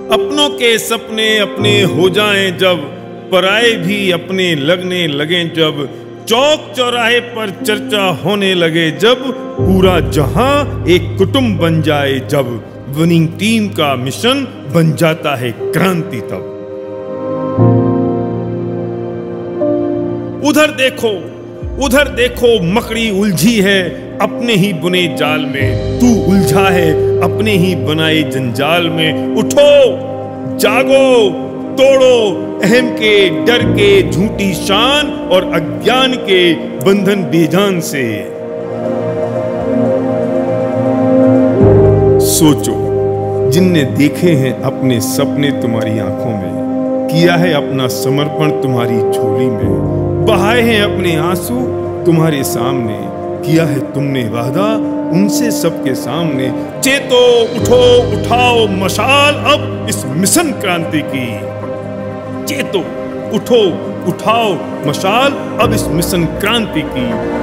अपनों के सपने अपने हो जाएं जब, पराए भी अपने लगने लगे जब, चौक चौराहे पर चर्चा होने लगे जब, पूरा जहां एक कुटुंब बन जाए जब, विनिंग टीम का मिशन बन जाता है क्रांति तब। उधर देखो मकड़ी उलझी है अपने ही बुने जाल में, तू उलझा है अपने ही बनाए जंजाल में। उठो जागो तोड़ो अहम के डर के झूठी शान और अज्ञान के बंधन बेजान से। सोचो जिनने देखे हैं अपने सपने तुम्हारी आंखों में, किया है अपना समर्पण तुम्हारी झोली में, बहाए हैं अपने आंसू तुम्हारे सामने, किया है तुमने वादा उनसे सबके सामने। चेतो उठो उठाओ मशाल अब इस मिशन क्रांति की, चेतो उठो उठाओ मशाल अब इस मिशन क्रांति की।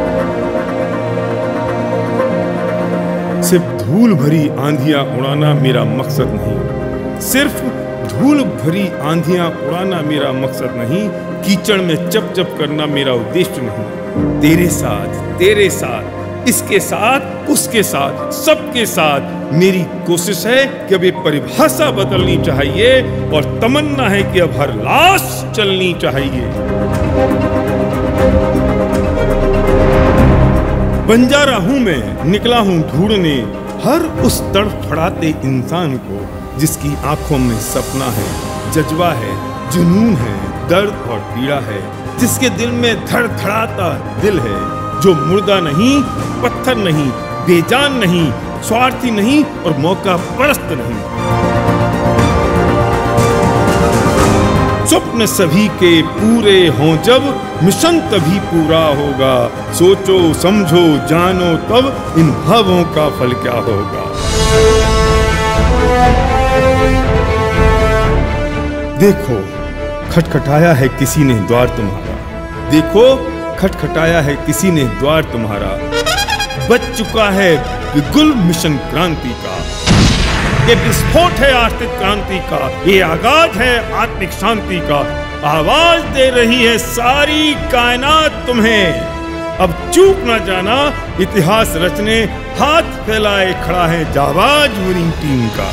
सिर्फ धूल भरी आंधियां उड़ाना मेरा मकसद नहीं, सिर्फ धूल भरी आंधियां उड़ाना मेरा मकसद नहीं, कीचड़ में चप चप करना मेरा उद्देश्य नहीं। तेरे साथ इसके साथ उसके साथ सबके साथ मेरी कोशिश है कि अब ये परिभाषा बदलनी चाहिए और तमन्ना है कि अब हर लाश चलनी चाहिए। बंजारा हूं मैं, निकला हूं ढूंढने हर उस तड़फड़ाते इंसान को जिसकी आंखों में सपना है, जज्बा है, जुनून है, दर्द और पीड़ा है, जिसके दिल में धड़धड़ाता दिल है, जो मुर्दा नहीं, पत्थर नहीं, बेजान नहीं, स्वार्थी नहीं और मौका परस्त नहीं। स्वप्न सभी के पूरे हों जब, मिशन तभी पूरा होगा। सोचो समझो जानो तब इन भावों का फल क्या होगा। देखो खटखटाया है किसी ने द्वार तुम्हारा, देखो खटखटाया है किसी ने द्वार तुम्हारा, बच चुका है बिगुल मिशन क्रांति का। ये विस्फोट है आर्थिक क्रांति का, ये आगाज है आत्मिक शांति का। आवाज दे रही है सारी कायनात तुम्हें, अब चूक ना जाना इतिहास रचने, हाथ फैलाए खड़ा है जाबाज विनिंग टीम का।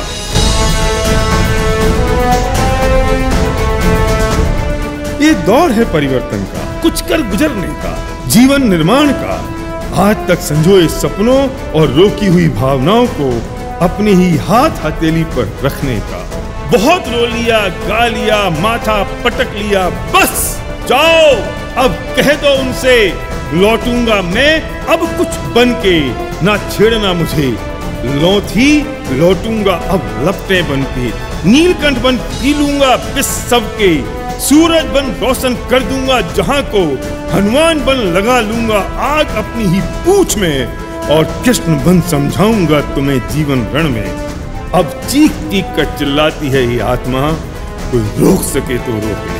ये दौर है परिवर्तन का, कुछ कर गुजरने का, जीवन निर्माण का, आज तक संजोए सपनों और रोकी हुई भावनाओं को अपने ही हाथ हथेली पर रखने का। बहुत रो लिया गा लिया माथा पटक लिया, बस जाओ अब कह दो उनसे, लौटूंगा मैं अब कुछ बन के, ना छेड़ना मुझे लौथी, लौटूंगा अब लपटे बन के, नीलकंठ बन पी लूंगा विष सबके, सूरज बन रोशन कर दूंगा जहां को, हनुमान बन लगा लूंगा आग अपनी ही पूंछ में, और कृष्ण बन समझाऊंगा तुम्हें जीवन रण में। अब चीख चीख कर चिल्लाती है ये आत्मा, कोई रोक सके तो रोके।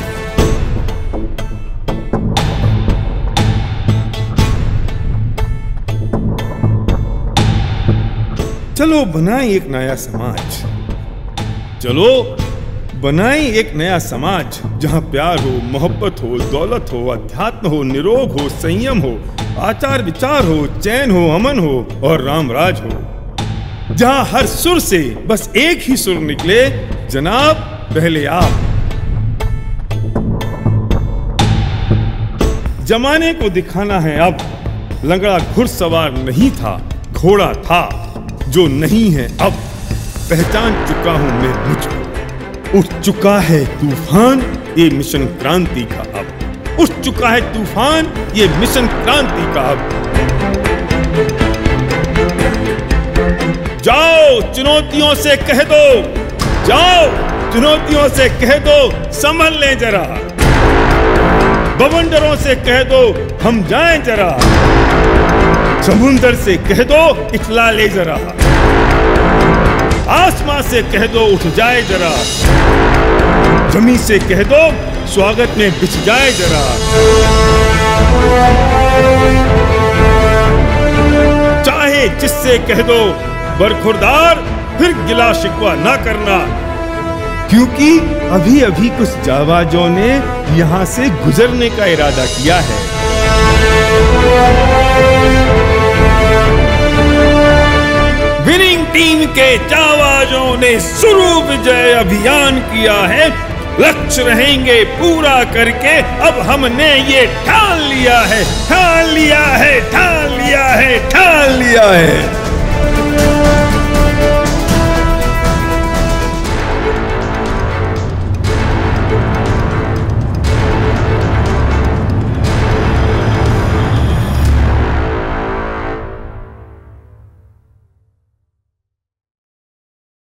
चलो बनाएं एक नया समाज, चलो बनाएं एक नया समाज, जहां प्यार हो, मोहब्बत हो, दौलत हो, अध्यात्म हो, निरोग हो, संयम हो, आचार विचार हो, चैन हो, अमन हो और राम राज हो, जहां हर सुर से बस एक ही सुर निकले, जनाब पहले आप। जमाने को दिखाना है अब, लंगड़ा घुड़सवार नहीं था, घोड़ा था, जो नहीं है अब, पहचान चुका हूं मैं मुझको। उठ चुका है तूफान ये मिशन क्रांति का अब, उठ चुका है तूफान ये मिशन क्रांति का अब। जाओ चुनौतियों से कह दो, जाओ चुनौतियों से कह दो संभल लें जरा, बवंडरों से कह दो हम जाएं जरा, समुंदर से कह दो इठला ले जरा, आसमां से कह दो उठ जाए जरा, जमीन से कह दो स्वागत में बिछ जाए जरा। चाहे जिससे कह दो बरखुरदार फिर गिला शिकवा ना करना, क्योंकि अभी अभी कुछ जाबाजों ने यहाँ से गुजरने का इरादा किया है। विनिंग टीम के जाबाजों ने शुरू विजय अभियान किया है। लक्ष्य रहेंगे पूरा करके अब हमने ये ठान लिया है, ठान लिया है, ठान लिया है, ठान लिया है।